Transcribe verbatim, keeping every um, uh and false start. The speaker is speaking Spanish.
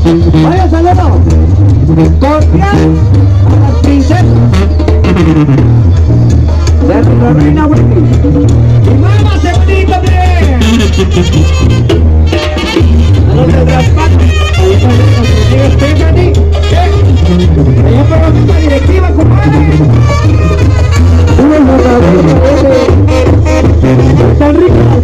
Vaya saludo cordial a las princesas de nuestra reina Wendy. Y muévase bonito, bien. A los de las patas. Ahí está el Stephanie. Allá por la misma directiva, compadre. Tan rica.